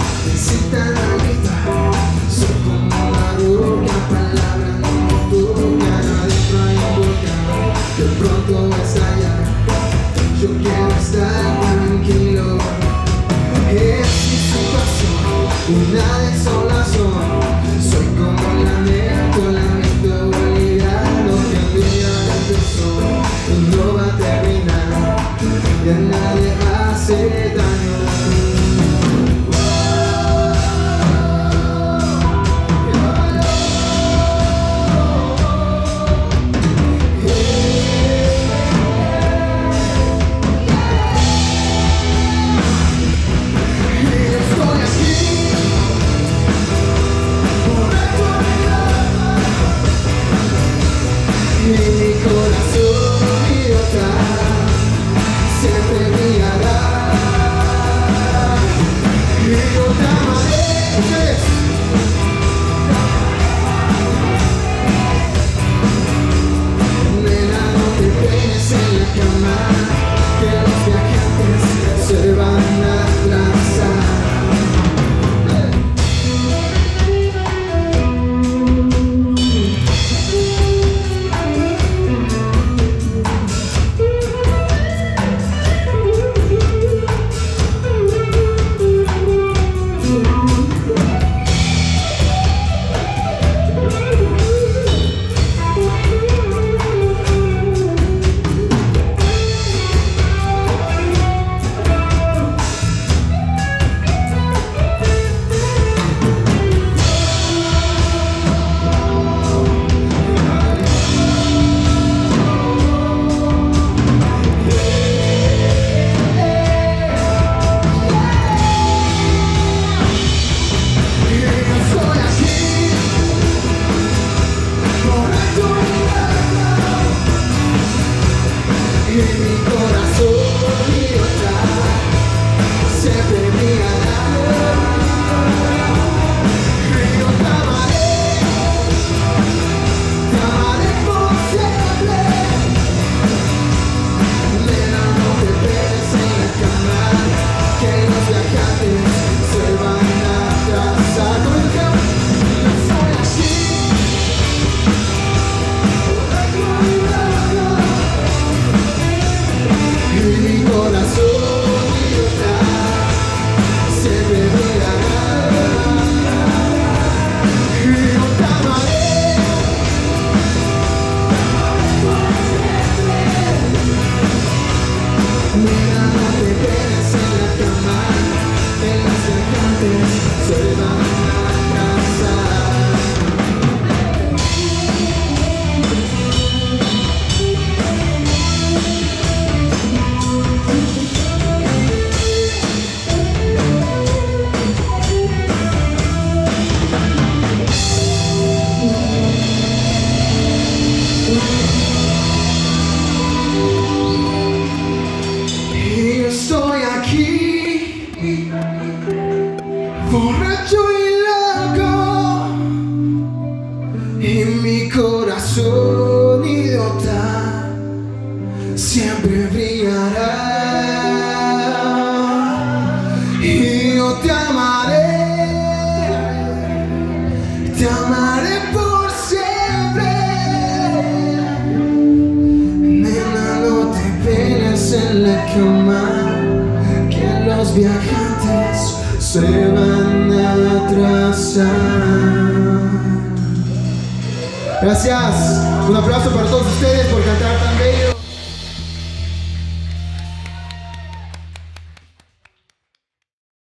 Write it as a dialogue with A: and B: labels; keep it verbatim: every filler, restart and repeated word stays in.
A: Necesitan ahorita, soy como una roca, palabras no me tocan, adentro hay un volcán, de pronto va a estallar. Yo quiero estar tranquilo, es mi situación, una desolación. Soy como el lamento, lamento boliviano que un día empezó, no va a terminar, y a nadie hace daño. Y mi corazón idiota siempre brillará, y yo te amaré. Nena, no te peines en la cama, que los viajantes se van a atrasar. Y mi corazón idiota siempre brillará, y yo te amaré, te amaré por siempre. Nena, no te pegues en la cama, que los viajantes se van a atrasar. Yo soy así, y mi corazón idiota siempre brillará, y yo te amaré, te amaré por siempre. Nena, no te pegues en la cama, que los viajantes se van a atrasar. Y yo estoy aquí, borracho y loco, y mi corazón idiota siempre brillará, y yo te amaré, te amaré por siempre. Nena, no te pegues en la cama, que los viajantes se van a atrasar. Gracias, un aplauso para todos ustedes por cantar tan bello.